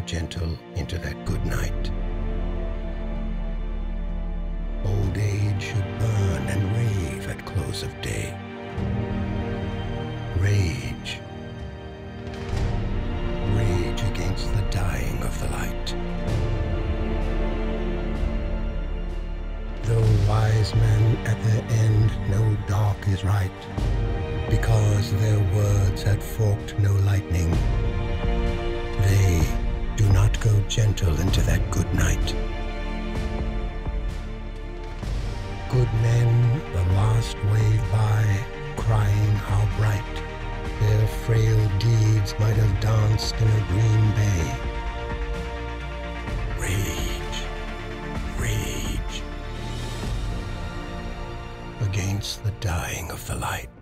gentle into that good night. Old age should burn and rave at close of day. Rage. Rage against the dying of the light. Though wise men at their end know dark is right, because their words had forked no lightning, they do not go gentle into that good night. Good men the last wave by, crying how bright their frail deeds might have danced in a green bay. Rage, rage against the dying of the light.